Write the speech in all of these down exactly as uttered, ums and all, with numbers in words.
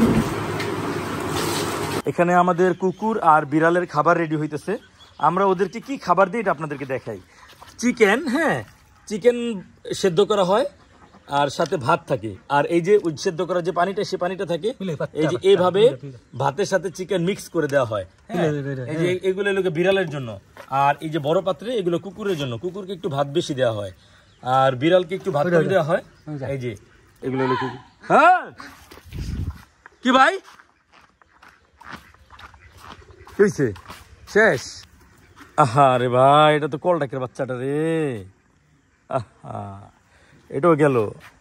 এখানে আমাদের কুকুর আর বিড়ালের খাবার রেডি হইতেছে। আমরা ওদেরকে কি খাবার দিই এটা আপনাদেরকে দেখাই। চিকেন, হ্যাঁ চিকেন সেদ্ধ করা হয় আর সাথে ভাত থাকে, আর এই যে সেদ্ধ করা যে পানিটা সে পানিটা থাকে এই যে এইভাবে ভাতের সাথে চিকেন মিক্স করে দেওয়া হয়। এই যে এগুলো লোকে বিড়ালের জন্য, আর এই যে বড় পাত্রে এগুলো কুকুরের জন্য। কুকুরকে একটু ভাত বেশি দেওয়া হয় আর বিড়ালকে একটু ভাত কম দেওয়া হয়। এই যে এগুলো হলো কুকুর। হ্যাঁ কি ভাই হয়েছে শেষ? আহা রে ভাই, এটা তো কলডাকের বাচ্চাটা রে। আহা এটাও গেল।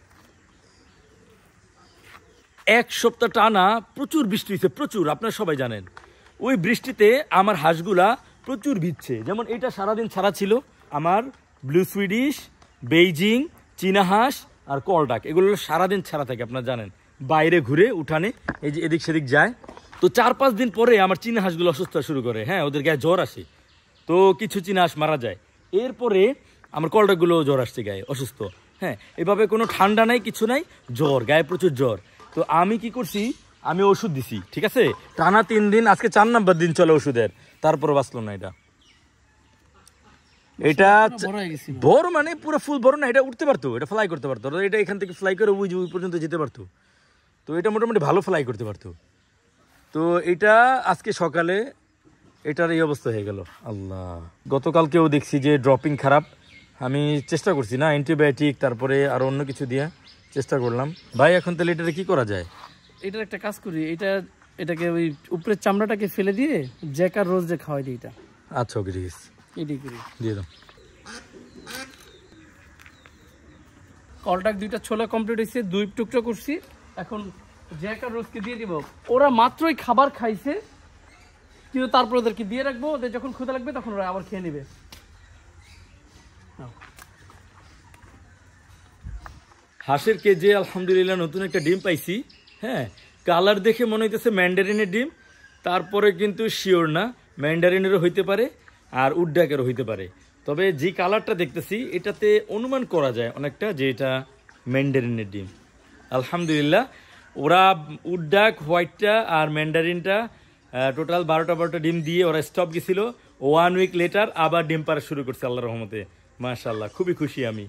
এক সপ্তাহ টানা প্রচুর বৃষ্টি হয়েছে, প্রচুর, আপনারা সবাই জানেন। ওই বৃষ্টিতে আমার হাঁসগুলা প্রচুর ভিজছে। যেমন এটা সারাদিন ছাড়া ছিল আমার ব্লু সুইডিশ, বেইজিং, চীনা হাঁস আর কলডাক, এগুলো সারাদিন ছাড়া থাকে আপনারা জানেন। বাইরে ঘুরে উঠানে এই যে এদিক সেদিক যায়। তো চার পাঁচ দিন পরে আমার চীনা হাঁসগুলো অসুস্থ শুরু করে, হ্যাঁ ওদের গায়ে জ্বর আসে, তো কিছু চীনা হাঁস মারা যায়। এরপরে আমার কলডাকগুলো জ্বর আসছে গায়ে, অসুস্থ। হ্যাঁ এভাবে কোনো ঠান্ডা নাই, কিছু নাই, জ্বর, গায়ে প্রচুর জ্বর। তো আমি কি করছি, আমি ওষুধ দিছি, ঠিক আছে, টানা তিন দিন, আজকে চার নাম্বার দিন চলে ওষুধের, তারপরে বাঁচলো না। এটা এটা বড় মানে পুরো ফুল বড় না, এটা উঠতে পারতো, এটা ফ্লাই করতে পারতো, এটা এখান থেকে ফ্লাই করে ওই ওই পর্যন্ত যেতে পারতো। তো এটা মোটামুটি ভালো ফ্লাই করতে পারতো। তো এটা আজকে সকালে এটার এই অবস্থা হয়ে গেল। আল্লাহ, গতকালকেও দেখছি যে ড্রপিং খারাপ। আমি চেষ্টা করছি না অ্যান্টিবায়োটিক তারপরে আর অন্য কিছু দিয়ে চেষ্টা করলাম। ভাই এখন তাহলে এটারে কি করা যায়? এটার একটা কাজ করি, এটা এটাকে ওই উপরের চামড়াটাকে ফেলে দিয়ে জ্যাক আর রোজ যে খাওয়াই দিই এটা। আচ্ছা ওকে ঠিক আছে, এটাই করি, দিয়ে দাও। কলটাক দুইটা ছোলা কমপ্লিট হয়েছে, দুই টুকরো করছি। এখন জ্যাক আর রোজকে দিয়ে দিব। ওরা মাত্রই খাবার খাইছে, কিন্তু তারপর ওদেরকে দিয়ে রাখবো, ওদের যখন ক্ষুধা লাগবে তখন ওরা আবার খেয়ে নেবে। হাঁসের কেজে আলহামদুলিল্লাহ নতুন একটা ডিম পাইছি। হ্যাঁ কালার দেখে মনে হইতেছে ম্যান্ডারিনের ডিম, তারপরে কিন্তু শিওর না, ম্যান্ডারিনেরও হইতে পারে আর উডডাকেরও হইতে পারে। তবে যে কালারটা দেখতেছি এটাতে অনুমান করা যায় অনেকটা যে এটা ম্যান্ডারিনের ডিম। আলহামদুলিল্লাহ ওরা উডডাক, হোয়াইটটা আর ম্যান্ডারিনটা টোটাল বারোটা বারোটা ডিম দিয়ে ওরা স্টপ গেছিল। ওয়ান উইক লেটার আবার ডিম পাড়া শুরু করছে আল্লাহর রহমতে, মাশাআল্লাহ, খুবই খুশি আমি।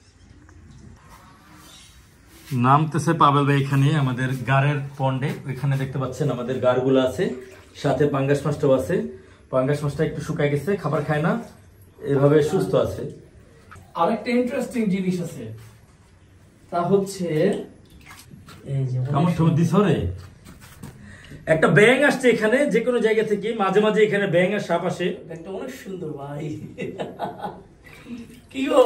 নামতেছে পাবেল ভাই এখানে আমাদের গাড়ের পন্ডে, ওইখানে দেখতে পাচ্ছেন আমাদের গাড়গুলো আছে, সাথে পাঙ্গাস মাছটাও আছে। পাঙ্গাস মাছটা একটু শুকায় গেছে, খাবার খায় না, এভাবে সুস্থ আছে। আরেকটা ইন্টারেস্টিং জিনিস আছে, তা হচ্ছে এই যে আমার তো দিছরে একটা ব্যাঙ আসছে এখানে, যে কোনো জায়গা থেকে মাঝে মাঝে এখানে ব্যাঙ আর সাপ আসে। একটা অনেক সুন্দর ভাই, কি গো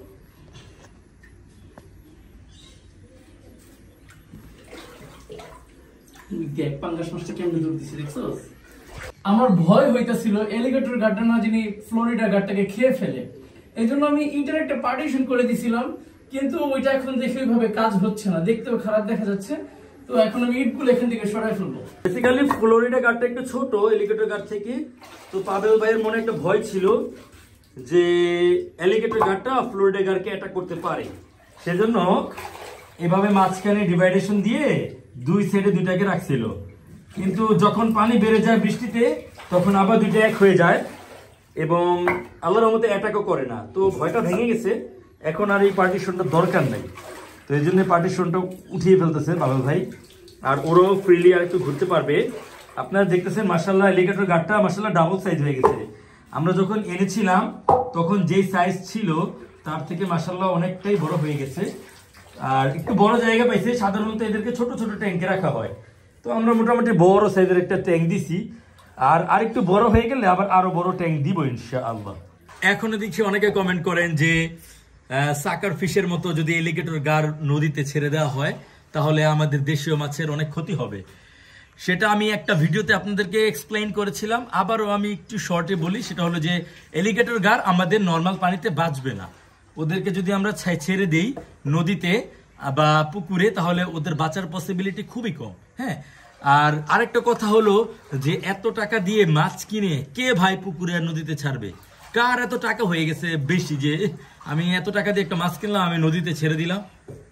দেখ পাঙ্গাস মাছটা কেমনে দূর দিছে দেখছস? আমার ভয় হইতাছিল এলিগেটর গার্ডটা না যিনি ফ্লোরিডা গার্ডটাকে খেয়ে ফেলে, এই জন্য আমি ইটার একটা পার্টিশন করে দিছিলাম, কিন্তু ওইটা এখন দেখে ওইভাবে কাজ হচ্ছে না, দেখতেও খারাপ দেখা যাচ্ছে। তো এখন আমি ইটগুলো এখান থেকে সরাই ফেলবো। বেসিক্যালি ফ্লোরিডা গার্ডটা একটু ছোট এলিগেটর গার্ড থেকে, তো পাবেল ভাইয়ের মনে একটা ভয় ছিল যে এলিগেটর গার্ডটা ফ্লোরিডা গার্ডকে অ্যাটাক করতে পারে, সেজন্য এভাবে মাঝখানে ডিভাইডেশন দিয়ে দুই সাইডে দুইটাকে রাখছিল। কিন্তু যখন পানি বেড়ে যায় বৃষ্টিতে, তখন আবার দুইটা এক হয়ে যায় এবং আল্লাহর রহমতে অ্যাটাকও করে না। তো ভয়টা ভেঙে গেছে, এখন আর এই পার্টিশনটা দরকার নেই। তো এই জন্য পার্টিশনটা উঠিয়ে ফেলতেছে পাবেল ভাই, আর ওরও ফ্রিলি আর একটু ঘুরতে পারবে। আপনারা দেখতেছেন মাশাআল্লাহ এলিগেটর গার্ডটা মাশাআল্লাহ ডাবল সাইজ হয়ে গেছে। আমরা যখন এনেছিলাম তখন যেই সাইজ ছিল তার থেকে মাশাআল্লাহ অনেকটাই বড় হয়ে গেছে, আর একটু বড় জায়গা পাইছে। সাধারণত এদেরকে ছোট ছোট ট্যাঙ্কে রাখা হয়, তো আমরা মোটামুটি বড় সাইজের একটা ট্যাঙ্ক দিছি, আর আরেকটু বড় হয়ে গেলে আবার আরো বড় ট্যাঙ্ক দিব ইনশাআল্লাহ। এখনো দেখছি অনেকে কমেন্ট করেন যে সাকার ফিশের মতো যদি এলিগেটর গার নদীতে ছেড়ে দেওয়া হয় তাহলে আমাদের দেশীয় মাছের অনেক ক্ষতি হবে। সেটা আমি একটা ভিডিওতে আপনাদেরকে এক্সপ্লেইন করেছিলাম, আবারও আমি একটু শর্টে বলি। সেটা হলো যে এলিগেটর গার আমাদের নর্মাল পানিতে বাঁচবে না, ওদেরকে যদি আমরা ছেড়ে দেই নদীতে বা পুকুরে তাহলে ওদের বাঁচার পসিবিলিটি খুবই কম। হ্যাঁ, আর আরেকটা কথা হলো যে এত টাকা দিয়ে মাছ কিনে কে ভাই পুকুরে আর নদীতে ছাড়বে? কার এত টাকা হয়ে গেছে বেশি যে আমি এত টাকা দিয়ে একটা মাছ কিনলাম আমি নদীতে ছেড়ে দিলাম?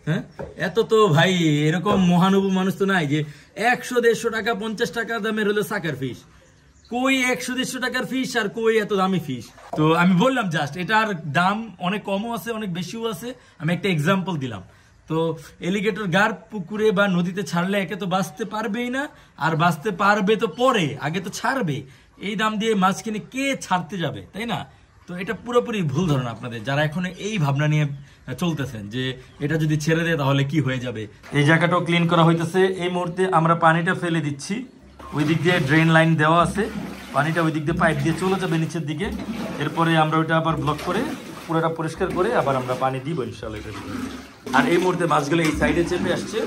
হ্যাঁ, এত তো ভাই এরকম মহানুভব মানুষ তো নাই যে একশো দেড়শো টাকা পঞ্চাশ টাকা দামের হলো সাকার ফিশ। কই একশো দেড়শো টাকার ফিশ আর কই এত দামি ফিশ। তো আমি বললাম জাস্ট এটার দাম অনেক কমও আছে অনেক বেশিও আছে, আমি একটা এক্সাম্পল দিলাম। তো এলিগেটর গার পুকুরে বা নদীতে ছাড়লে একে তো বাঁচতে পারবেই না, আর বাঁচতে পারবে তো পরে, আগে তো ছাড়বে। এই দাম দিয়ে মাছ কিনে কে ছাড়তে যাবে, তাই না? তো এটা পুরোপুরি ভুল ধারণা আপনাদের, যারা এখন এই ভাবনা নিয়ে চলতেছেন যে এটা যদি ছেড়ে দেয় তাহলে কি হয়ে যাবে। এই জায়গাটাও ক্লিন করা হইতেছে। এই মুহূর্তে আমরা পানিটা ফেলে দিচ্ছি, ওই দিক দিয়ে ড্রেন লাইন দেওয়া আছে, পানিটা ওই দিক দিয়ে পাইপ দিয়ে চলে যাবে নিচের দিকে। এরপরে আমরা ওইটা আবার ব্লক করে পুরোটা পরিষ্কার করে আবার আমরা পানি দিব ইনশাআল্লাহ এটার ভিতরে। আর এই মুহূর্তে মাছগুলো এই সাইডে চেপে আসছে।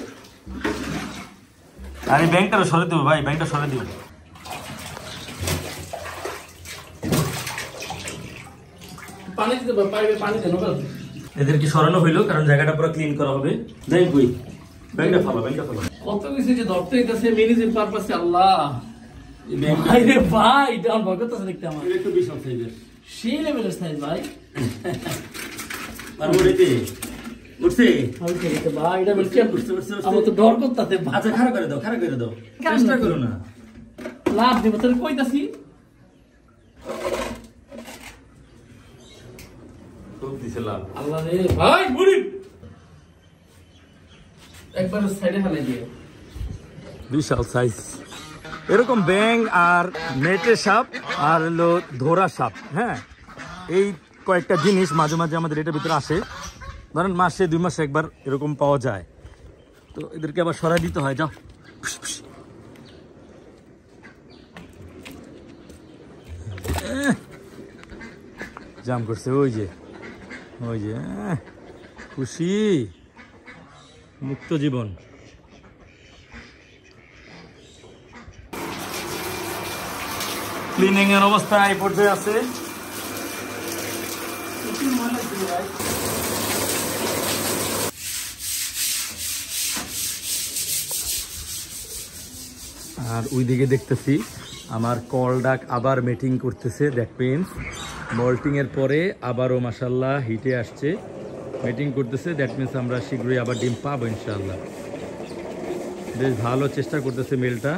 আর এই ব্যাংকটা সরে দেবো ভাই, ব্যাংকটা সরে দিব। পানি দিতে পারবে, পানি দেন ওটা। এদেরকে সরানো হইলো কারণ জায়গাটা পুরো ক্লিন করা হবে। দেখ কই ব্যাংকটা ফালা, ব্যাংকটা ফালা। কত কিছু যে ধরতে হইতাছে মিনিজিম পারপাসে। আল্লাহ ভাই রে ভাই, ডান ভগত আছে দেখতে আমার। এটা একটু বিশাল সাইজের, সেই লেভেলের সাইজ ভাই। আর ওইতে উঠছে ওকে তো ভাই, এটা বলছি উঠছে উঠছে। আমার তো ডর করতেছে। আচ্ছা খাড়া করে দাও, খাড়া করে দাও, চেষ্টা করো না। লাভ দেব তোর কইতাছি। খুব দিছে লাভ। আল্লাহ রে ভাই, বুড়ি একবার সাইডে ফেলে দিয়ে। বিশাল সাইজ। এরকম ব্যাং আর নেটের সাপ আর হলো ধরা সাপ, হ্যাঁ, এই কয়েকটা জিনিস মাঝে মাঝে আমাদের এটার ভিতরে আসে। ধরেন মাসে দুই মাসে একবার এরকম পাওয়া যায়, তো এদেরকে আবার সরাই দিতে হয়। যাও, জাম করছে ওই যে, ওই যে খুশি মুক্ত জীবন। ক্লিনিং এর অবস্থা এই পর্যায়ে আছে। আর ওইদিকে দেখতেছি আমার কল ডাক আবার মিটিং করতেছে। দ্যাট মিনস মল্টিং এর পরে আবারও মাশাআল্লাহ হিটে আসছে, মিটিং করতেছে। দ্যাট মিনস আমরা শীঘ্রই আবার ডিম পাবো ইনশাআল্লাহ। বেশ ভালো চেষ্টা করতেছে মেলটা।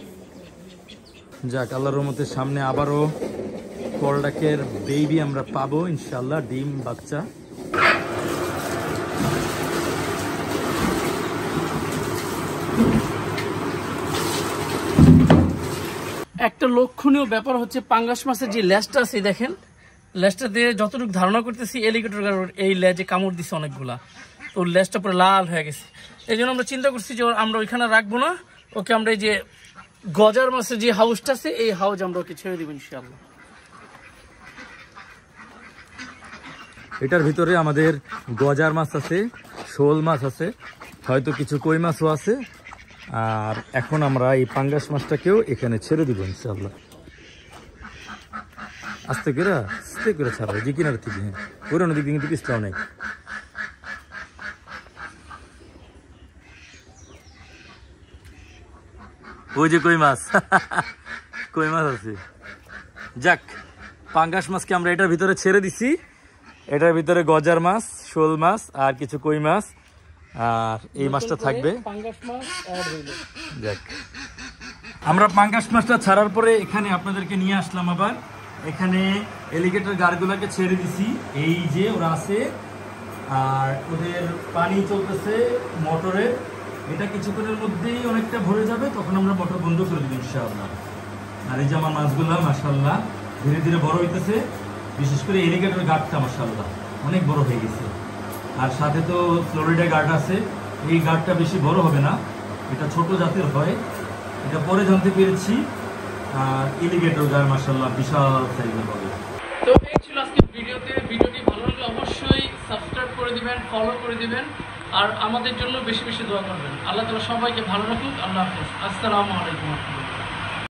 যাক, আল্লাহর রহমতের সামনে আবারও কল ডাকের বেবি আমরা পাবো ইনশাআল্লাহ, ডিম বাচ্চা। একটা লক্ষণীয় ব্যাপার হচ্ছে পাঙ্গাস মাছের যে লেজটা আছে দেখেন, লেজটা দিয়ে যতটুকু ধারণা করতেছি এলিগেটর এই লেজে কামড় দিচ্ছে অনেকগুলা, তো লেজটা পুরো লাল হয়ে গেছে। এই জন্য আমরা চিন্তা করছি যে আমরা ওইখানে রাখবো না, ওকে আমরা এই যে গজার মাছের যে হাউসটা আছে এই হাউস আমরা ওকে ছেড়ে দিব ইনশাআল্লাহ। এটার ভিতরে আমাদের গজার মাছ আছে, শোল মাছ আছে, হয়তো কিছু কই মাছও আছে। আর এখন আমরা এই পাঙ্গাস মাছটাকেও এখানে ছেড়ে দিব ইনশাআল্লাহ। আস্তে করে আস্তে করে ছাড়ো, যে কিনার থেকে, হ্যাঁ, পুরোনো দিক কিন্তু পিছলাও নেই। ওই যে কই মাছ, কই মাছ আছে। যাক, পাঙ্গাস মাছকে আমরা এটার ভিতরে ছেড়ে দিছি। এটার ভিতরে গজার মাছ, শোল মাছ আর কিছু কই মাছ, আর এই মাছটা থাকবে। যাক, আমরা পাঙ্গাস মাছটা ছাড়ার পরে এখানে আপনাদেরকে নিয়ে আসলাম আবার। এখানে এলিগেটর গারগুলাকে ছেড়ে দিছি, এই যে ওরা আছে, আর ওদের পানি চলতেছে মোটরে। এটা কিছুক্ষণের মধ্যেই অনেকটা ভরে যাবে, তখন আমরা মোটর বন্ধ করে দিব ইনশাআল্লাহ। আর এই যে আমার মাছগুলা মাশাআল্লাহ ধীরে ধীরে বড় হইতেছে, বিশেষ করে এলিগেটর গার্ডটা মাশাআল্লাহ অনেক বড় হয়ে গেছে। আর সাথে তো ফ্লোরিডা গার্ড আছে, এই গার্ডটা বেশি বড় হবে না, এটা ছোট জাতের হয়, এটা পরে জানতে পেরেছি। আর এলিগেটর গার্ড মাশাআল্লাহ বিশাল সাইজের হবে। তো এই ছিল আজকে ভিডিওতে। ভিডিওটি ভালো লাগলে অবশ্যই সাবস্ক্রাইব করে দিবেন, ফলো করে দিবেন, আর আমাদের জন্য বেশি বেশি দোয়া করবেন। আল্লাহ তাআলা সবাইকে ভালো রাখুক। আল্লাহ হাফেজ। আসসালামু আলাইকুম।